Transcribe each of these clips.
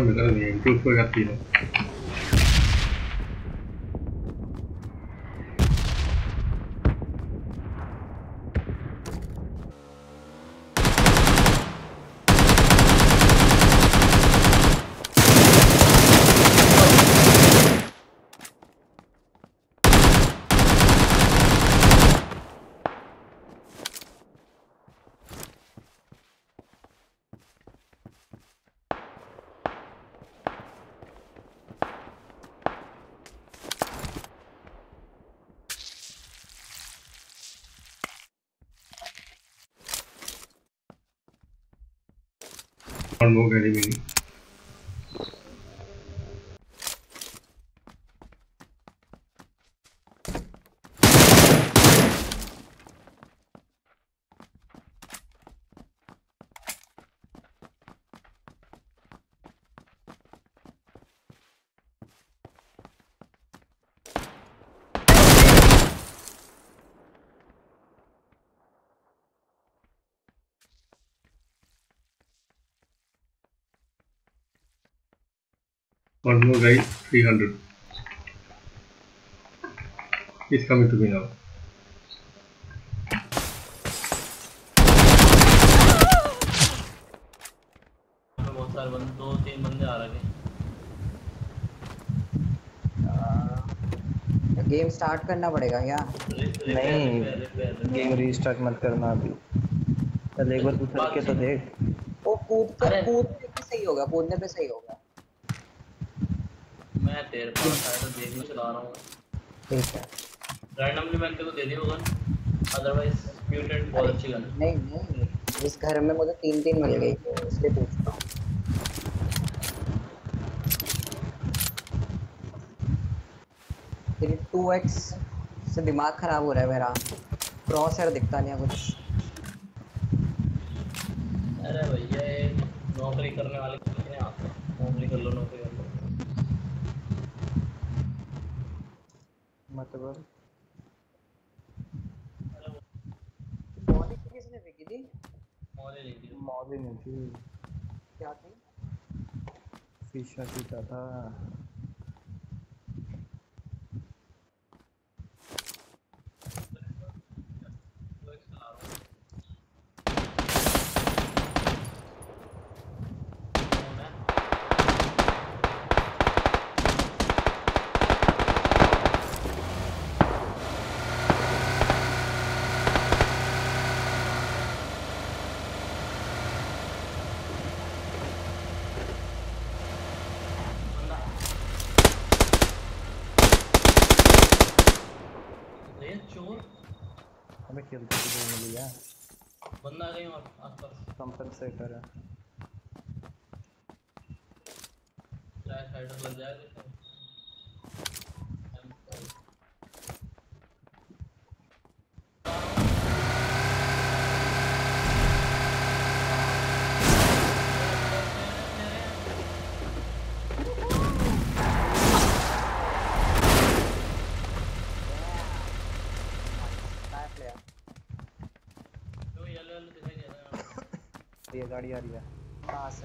cambiare niente, un gattino. One more enemy. One more guy, 300. He's coming to me now. बहुत सारे बंदे, 2-3 बंदे आ रहे हैं। गेम स्टार्ट करना पड़ेगा क्या? नहीं, गेम रीस्टार्ट मत करना अभी। चल एक बार तू चल के तो देख। वो कूदने पे सही होगा, कूदने पे सही होगा। मैं तेरे पास साइड देखने चला रहा हूँ। ठीक है। रैंडमली मैंने तेरे को दे दी होगा, अदरवाइज म्यूटेंट बहुत अच्छी गन। नहीं, इस घर में मुझे 3-3 मिल गई थी, इसलिए पूछ रहा हूँ। तेरी 2x से दिमाग खराब हो रहा है मेरा, क्रॉस हेयर दिखता नहीं है कुछ। अरे भैया ये नौकरी करने वाले कितने आते हैं, नौकरी कर लो, नौकरी कर लो। मतलब मॉली किसने फेंकी थी? मॉली नहीं थी, क्या थी? शीशा टूटा था। हमें खेलते हुए मिली है। बंदा आ गई और आसपास कंपनसेटर है। साइड लग जाएगा। ये गाड़ी आ रही है। कहाँ से?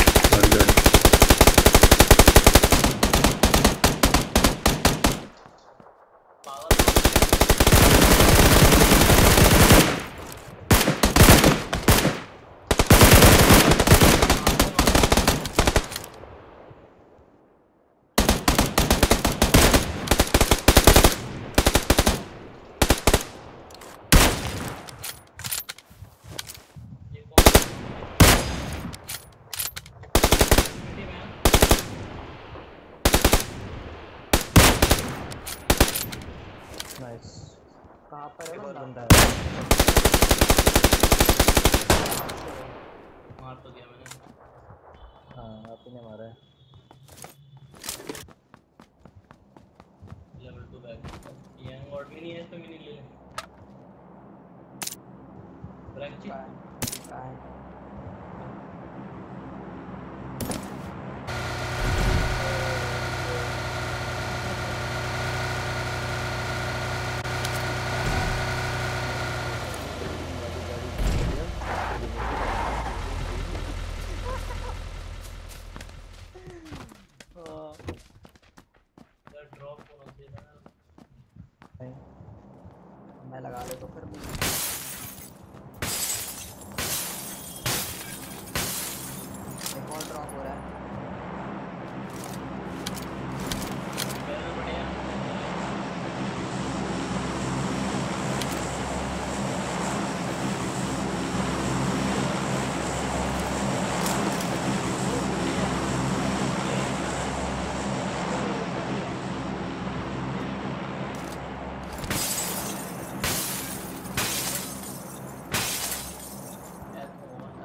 नाइस। कहाँ पर है बंदा? मार तो दिया मैंने। हाँ आपने मारा है। लेवल 2 बैग ये और भी नहीं है, तो मिनी ले ले। ब्रैंची यार ड्रॉप होना चाहिए था ना। नहीं मैं लगा ले तो फिर एक और ड्रॉप हो रहा है। पहले बढ़िया ऐसा हुआ था।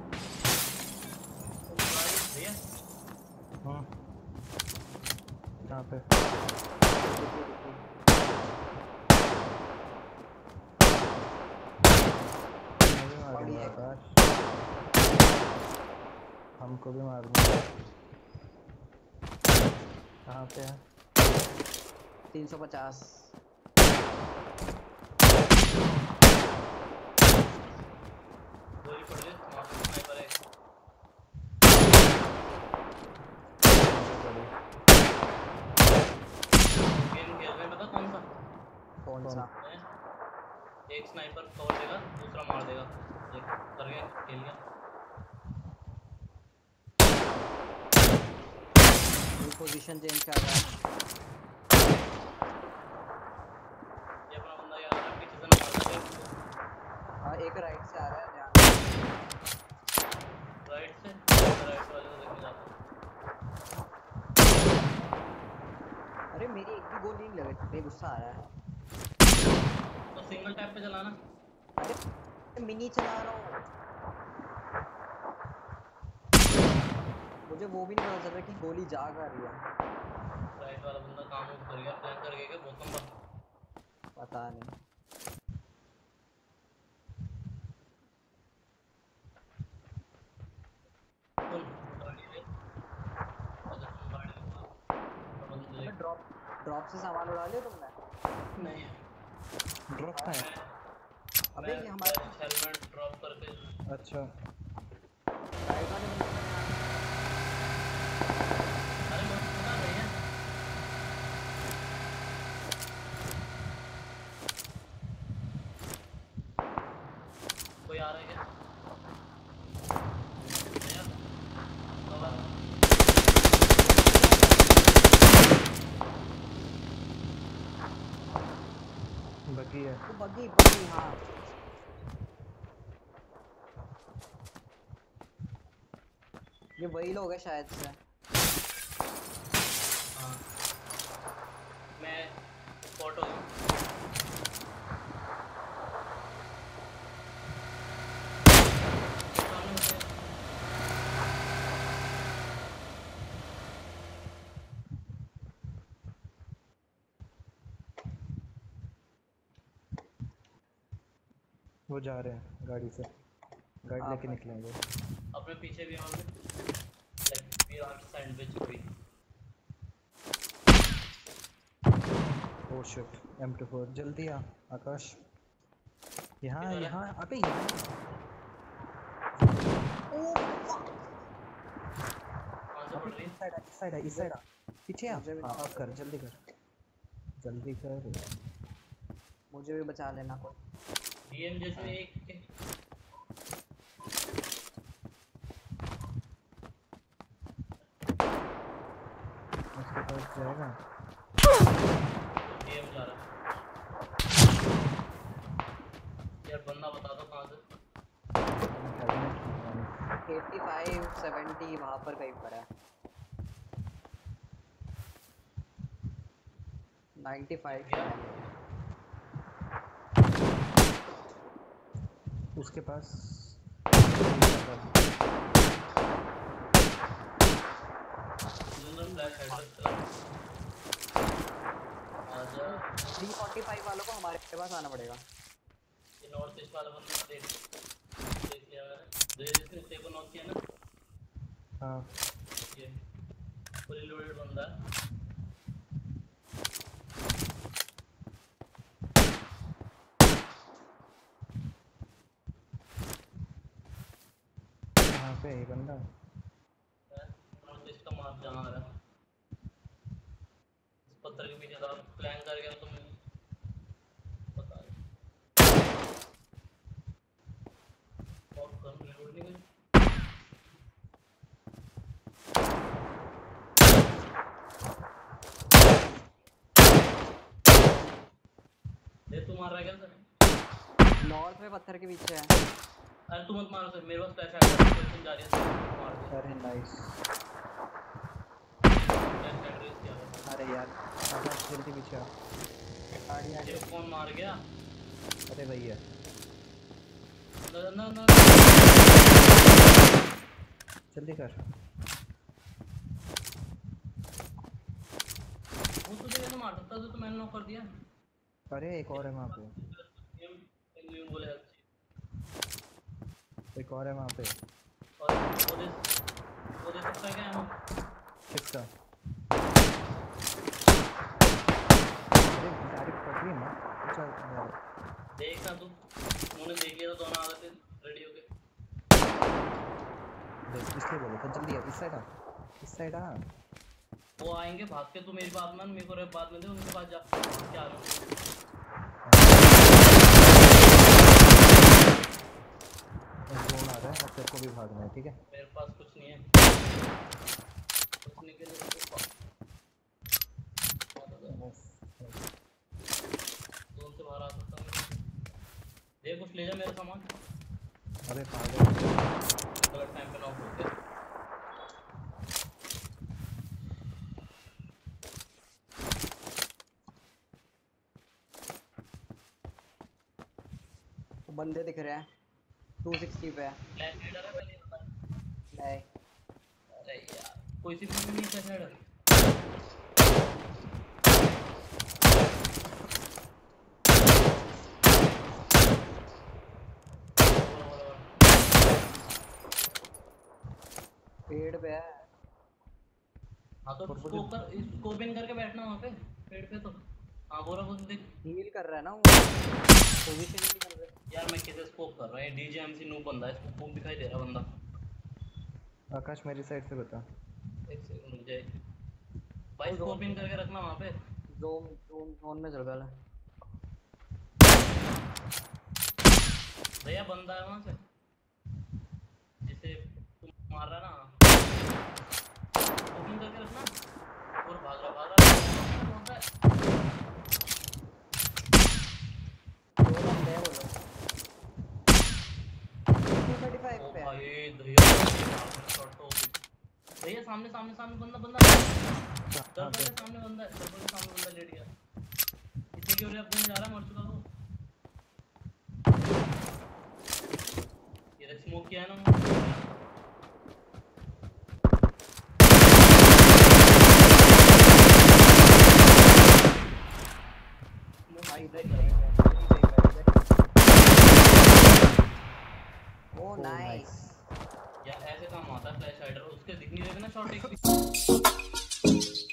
तुम गाड़ी भैया हाँ कहाँ पे मैं भी मारूंगा बढ़िया। आकाश हमको भी मारूंगा कहाँ पे है 350। गोली पड़ गई वहाँ पे स्नाइपर है। गेम खेल रहे हैं पता कौन सा कौन सा? है? एक स्नाइपर कवर देगा दूसरा मार देगा। देख कर गया खेल गया। पोजीशन चेंज कर रहा है। ये अपना बंदा यार है पीछे से ना मार दे उसको। हाँ एक राइट से आ रहा है ध्यान। राइट से राइट वाले को देखने जाता हूँ। अरे मेरी एक भी गोली नहीं लगी, मेरे गुस्सा आ रहा है। तो सिंगल टैप पे चलाना। अरे मिनी चला रहा हूँ, मुझे वो भी नहीं पता चल रहा कि गोली जा कर रही है। राइट वाला बंदा काम ऑफ कर गया प्लान कर गया क्या बहुत लंबा। पता नहीं। सुन गाड़ी ले अगर तुम गाड़ी ले तो बंदे अबे देख। ड्रॉप से सामान उड़ा लिया तुमने? नहीं ड्रॉप का है मैं अबे मैं ये हमारे हेलमेट ड्रॉप करके अच्छा राइट वाले बंदे को यहाँ- अरे बहुत पता नहीं है। कोई आ रहा है क्या भैया कवर बगी है वो बग्गी बग्गी हाँ। ये वही लोग हैं शायद से। हाँ मैं स्पॉट हो गया। सामने मुझे वो जा रहे हैं गाड़ी से गाड़ी लेके आप निकलेंगे अपने पीछे भी और लाइक वी आर सैंडविच कोई ओ शिट M24 जल्दी आ आकाश यहाँ किधर है यहाँ अबे यहाँ कहाँ से अबे पड़ रही है। इस साइड इस साइड पीछे आ मुझे भी हाँ अब कर जल्दी कर मुझे भी बचा लेना कोई। डीएम जैसे एक के उसके पास जाएगा डीएम जा रहा है। यार बंदा बता दो कहाँ से। 85 70 वहां पर कहीं पर है। 95 गया उसके पास जनरल फ्लैश हेडर चला आजा। 345 वालों को हमारे पास आना पड़ेगा। ये नॉर्थ ईस्ट वाला बंदा देख देख लिया मैंने जिसने तेरे को नॉक किया ना हाँ ये फुली लोडेड बंदा है। कहाँ पे है ये बंदा नॉर्थ ईस्ट का मार्क जहाँ आ रहा है। पत्थर के पीछे था प्लान कर गया तुम पता नहीं और गन रिलोड नहीं करी ये तू मार रहा है क्या सर नॉर्थ में पत्थर के पीछे है। अरे तू मत मारो सर मेरे पास फ्लैश आ गया तुम जा रही है मार दे अरे नाइस। फ्लैश एड्रेस किया अरे यार आधा शेर के पीछे आ। गाड़ी आ ये कौन मार गया अरे भैया ना ना ना जल्दी कर। वो तुझे कैसे मार सकता तो मैंने नॉक कर दिया अरे एक और है वहाँ पे, यूं बोले एक और है वहाँ पे। और वो दे सकता है क्या हम किसका? अरे डायरेक्ट पकड़ी ना। अच्छा देखना तू उन्होंने देख लिया तो दोनों आ गए थे रेडी होके देख इसलिए बोलो तो जल्दी आ। इस साइड आ, इस साइड आ। वो आएंगे भाग के तू मेरी बात मान मेरे को बात में दे उनके पास जा क्या रहा जोन आ रहा है और तेरे को भी भागना है, ठीक है? मेरे पास कुछ नहीं है कुछ नहीं के लिए जोन से बाहर आ सकता हूँ देख कुछ ले जा मेरा सामान अरे पागल गलत टाइम पे नॉक हो गया बंदे दिख रहे हैं 260 पे है। फ्लैश लीडर है पहले बता नहीं अरे यार कोई सी भी नहीं फ्लैश लीडर पेड़ पे है। हाँ तो स्कोप इन करके बैठना वहाँ पे पेड़ पे तो हाँ बोरा बोल देख हील कर रहा है ना वो, पोजीशन ही नहीं कर रहा। यार मैं किसे स्कोप कर रहा है डीजेएमसी नूब बंदा है स्कोप दिखाई दे रहा बंदा आकाश मेरी साइड से बता। एक सेकंड रुक जाए भाई स्कोप इन करके रखना वहाँ पे जोन में चल गया। भैया बंदा है वहाँ से जिसे तुम मार रहा ना स्कोप इन करके रखना और भाग रहा होता है दो बंदे हैं वो लोग 235 ओ पे है। भाई दहिया शॉट तो भैया सामने सामने सामने बंदा दरवाजे के सामने बंदा है दरवाजे के सामने बंदा लेट गया इतने क्यों रे अपने जा रहा मर चुका वो ये स्मोक किया है ना भाई इधर ओ नाइस। या ऐसे काम आता है फ्लैश हाइडर उसके दिख नहीं रहे ना शॉट एक भी